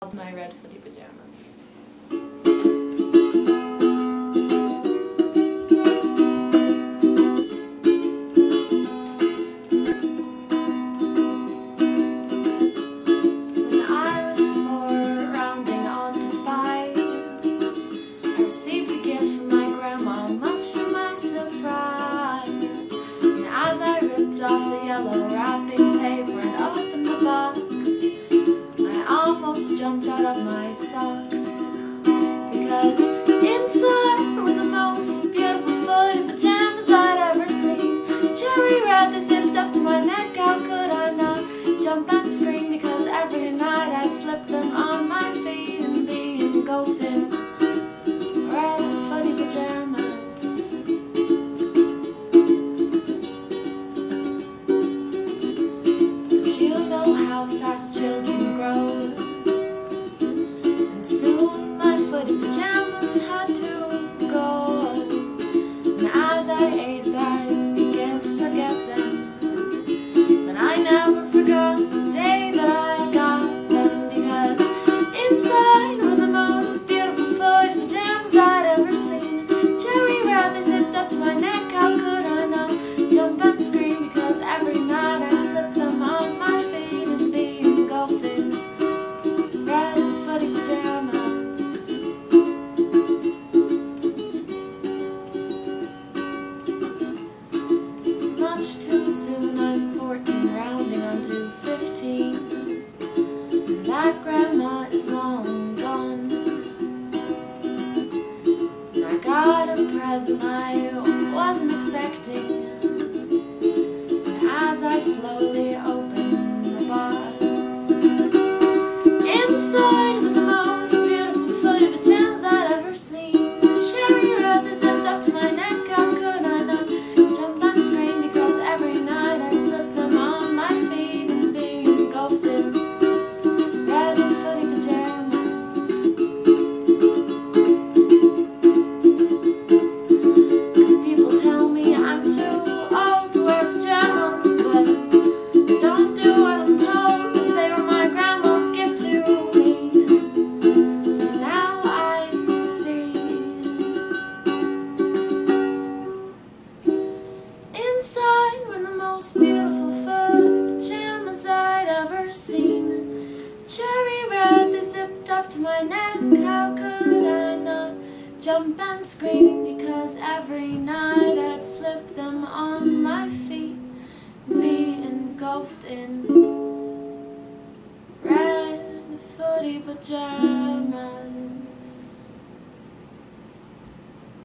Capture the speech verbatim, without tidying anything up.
My red footy pajamas. When I was four, rounding on to five, I received a gift from my grandma, much to my surprise. And as I ripped off the yellow wrapping paper and opened the box, I almost jumped out of my socks, because inside were the most beautiful footy pajamas I'd ever seen. Cherry red, they zipped up to my neck. How could I not jump and scream? Because every night I'd slip them on my feet and be engulfed in red footy pajamas. But you know how fast children grow, and soon my footy pajamas had to go. And as I aged, I began to forget them, but I never forgot the day that I got them, because inside were the most beautiful footy pajamas I'd ever seen. Cherry red, they zipped up to my neck. How could I not jump and scream? Because every night I'd slip them on my feet and be engulfed in red footy pajamas. Much too soon, I'm fourteen, rounding on to fifteen, and that grandma is long gone. And I got a present I wasn't expecting, and as I slowly opened the box, inside were the most beautiful footy pajamas I'd ever seen. Cherry red, they zipped up to my neck. How could I not jump and scream? Because every night I slip them on my feet and be engulfed in red footy pajamas. 'Cause people tell me I'm too old to wear pajamas, but I don't do what I'm told, 'cause they were my grandma's gift to me. And now I see inside were the most beautiful footy pajamas I'd ever seen. Cherry red, they zipped up to my neck. How could I not jump and scream? Because every night I'd slip them on my feet and be engulfed in red footy pajamas.